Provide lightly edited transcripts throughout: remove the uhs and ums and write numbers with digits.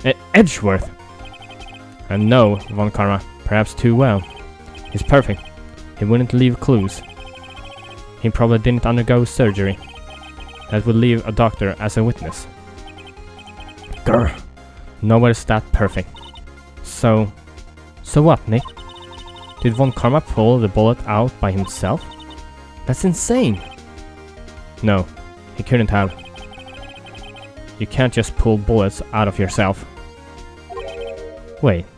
Edgeworth! I know Von Karma, perhaps too well. He's perfect. He wouldn't leave clues. He probably didn't undergo surgery. That would leave a doctor as a witness. Grr. Nobody's that perfect. So what, Nick? Did Von Karma pull the bullet out by himself? That's insane! No, he couldn't have. You can't just pull bullets out of yourself. Wait.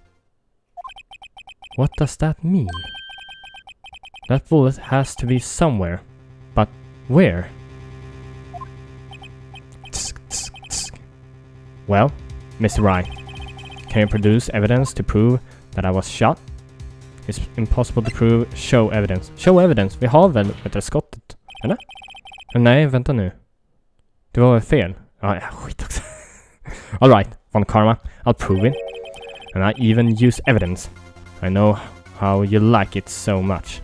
What does that mean? That bullet has to be somewhere. But where? Well, Mr. Wright, can you produce evidence to prove that I was shot? It's impossible to prove. Show evidence. Show evidence. Vi har väl ett skottet, eller? Nej, vänta nu. Det var fel. Ja, skit också. All right, Von Karma, I'll prove it. And I even use evidence. I know how you like it so much.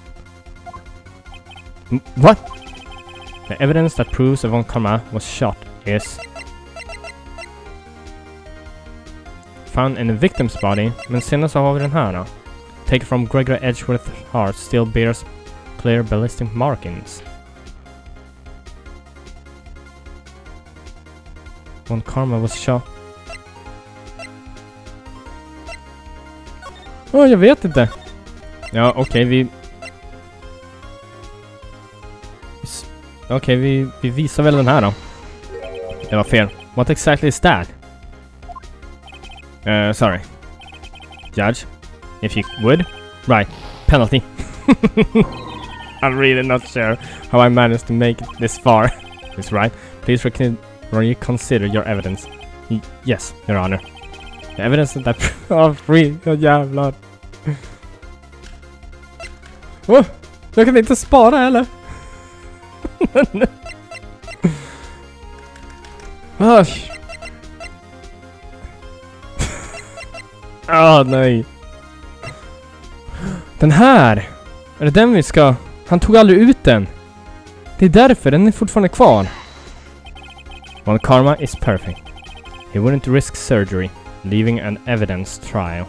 What? The evidence that proves that Von Karma was shot is found in the victim's body. Men sen så har vi den här då. Taken from Gregory Edgeworth's heart, still bears clear ballistic markings. Von Karma was shot. Jag vet inte. Ja, okej, vi visar väl den här då. Det var fel. What exactly is that? Sorry. Judge, if you would. Right, penalty. I'm really not sure how I managed to make it this far. Miss Wright, please reconsider your evidence. Yes, Your Honor. The evidence that free. Jävlar. Jag kan inte spara heller. Nej. Den här. Är det den vi ska? Han tog aldrig ut den. Det är därför den är fortfarande kvar. Von Karma is perfect. He wouldn't risk surgery, leaving an evidence trail.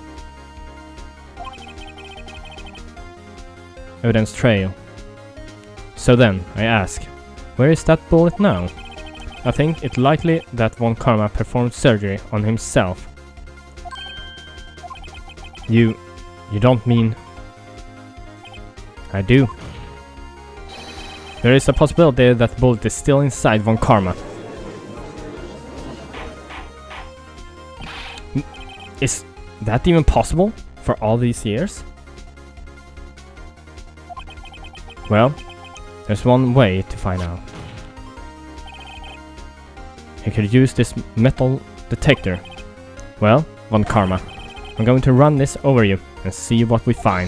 Evidence trail. So then, I ask, where is that bullet now? I think it likely that Von Karma performed surgery on himself. You don't mean... I do. There is a possibility that the bullet is still inside Von Karma. Is that even possible for all these years? Well, there's one way to find out. You could use this metal detector. Well, Von Karma, I'm going to run this over you and see what we find.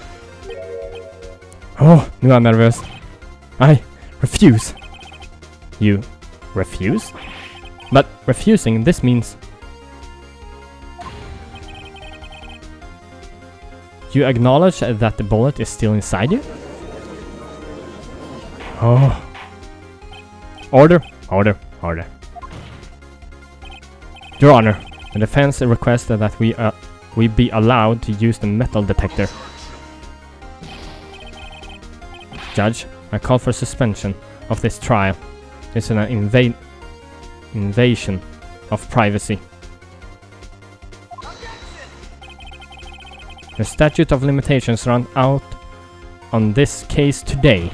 Nu är jag nervös. I refuse. You refuse? But refusing, this means... You acknowledge that the bullet is still inside you? Order. Your Honor, the defense requests that we be allowed to use the metal detector. Judge, I call for suspension of this trial. It's an invasion of privacy. The statute of limitations run out on this case today.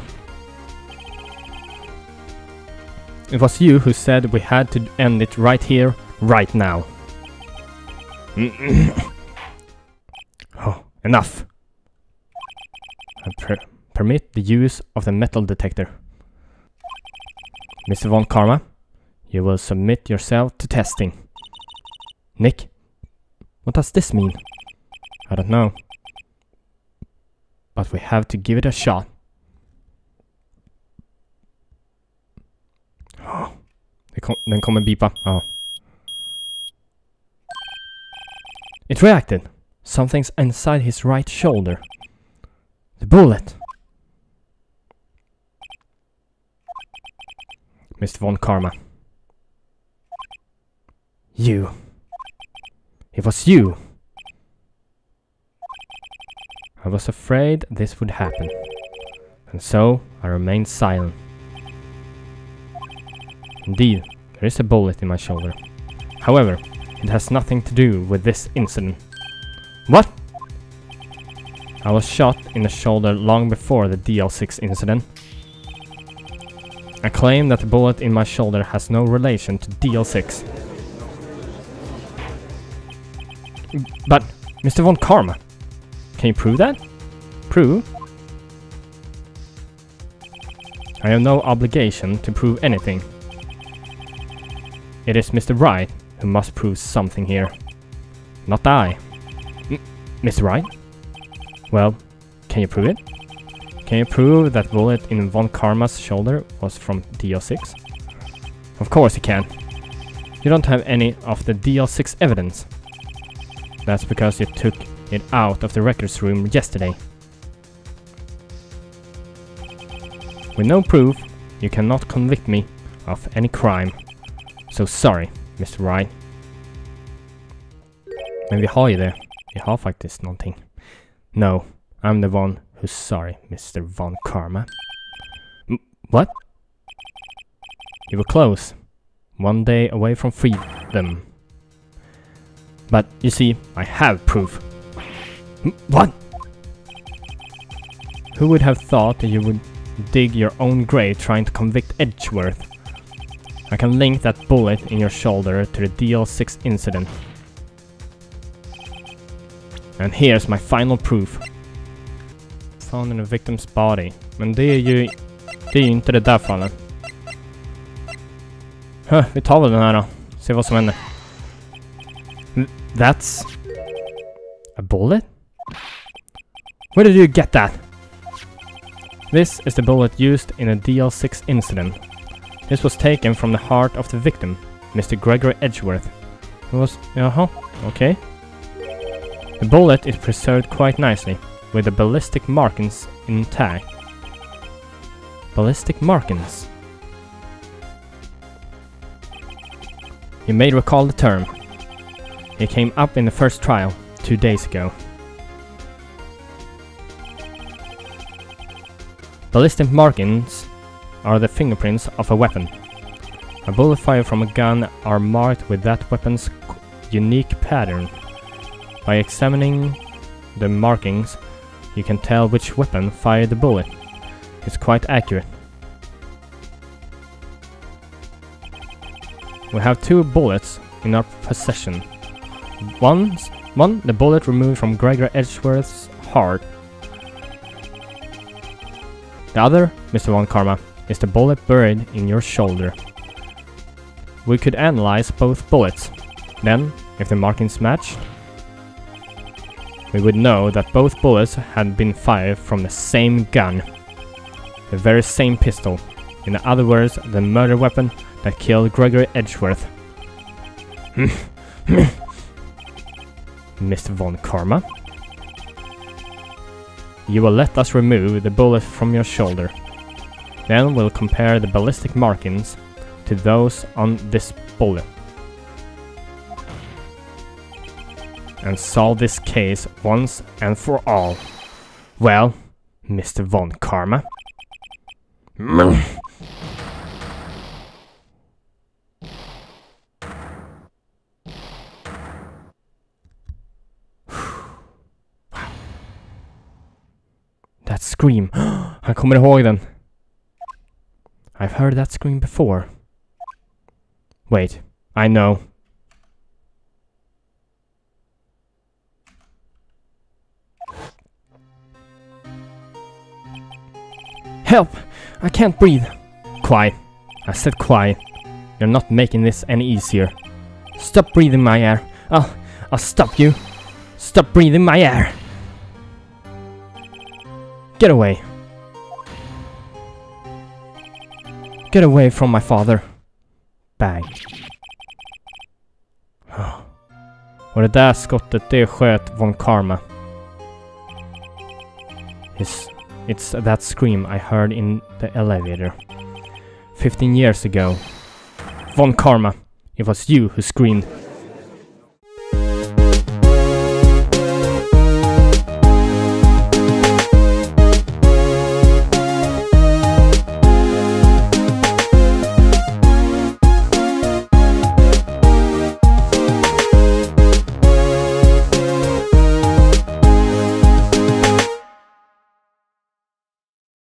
It was you who said we had to end it right here, right now. Enough. I permit the use of the metal detector. Mr. Von Karma, you will submit yourself to testing. Nick, what does this mean? I don't know. But we have to give it a shot. Den kommer bipa. It reacted. Something's inside his right shoulder. The bullet. Mr. Von Karma. You It was you! I was afraid this would happen, and so I remained silent. Indeed, there is a bullet in my shoulder. However, it has nothing to do with this incident. What? I was shot in the shoulder long before the DL6 incident. I claim that the bullet in my shoulder has no relation to DL6. But, Mr. Von Karma, can you prove that? Prove? I have no obligation to prove anything. It is Mr. Wright who must prove something here. Not I. Mr. Wright? Well, can you prove it? Can you prove that bullet in Von Karma's shoulder was from DL6? Of course you can. You don't have any of the DL6 evidence. That's because you took it out of the records room yesterday. With no proof, you cannot convict me of any crime. So sorry, Mr. Wright. Men vi har ju det. Vi har faktiskt någonting. No, I'm the one who's sorry, Mr. Von Karma. What? You were close. One day away from freedom. But, you see, I have proof. What? Who would have thought that you would dig your own grave trying to convict Edgeworth? I can link that bullet in your shoulder to the DL6 incident. And here's my final proof. Found in the victim's body. Men det är ju inte det där fallet. Vi tar väl den här då. Se vad som händer. That's a bullet? Where did you get that? This is the bullet used in a DL6 incident. This was taken from the heart of the victim, Mr. Gregory Edgeworth. It was... okay. The bullet is preserved quite nicely, with the ballistic markings intact. Ballistic markings? You may recall the term. It came up in the first trial, 2 days ago. Ballistic markings are the fingerprints of a weapon. A bullet fired from a gun are marked with that weapon's unique pattern. By examining the markings, you can tell which weapon fired the bullet. It's quite accurate. We have 2 bullets in our possession. One, the bullet removed from Gregory Edgeworth's heart. The other, Mr. Von Karma, is the bullet buried in your shoulder. We could analyze both bullets. Then, if the markings matched, we would know that both bullets had been fired from the same gun. The very same pistol. In other words, the murder weapon that killed Gregory Edgeworth. Mr. Von Karma? You will let us remove the bullet from your shoulder. Then we'll compare the ballistic markings to those on this bullet. And solve this case once and for all. Well, Mr. Von Karma. That scream. Han kommer ihåg den. I've heard that scream before. Wait, I know. Help! I can't breathe. Quiet. I said quiet. You're not making this any easier. Stop breathing my air. I'll stop you. Stop breathing my air. Get away. Get away from my father. Bang. Och det där skottet, det sköt Von Karma. It's that scream I heard in the elevator 15 years ago. Von Karma, it was you who screamed.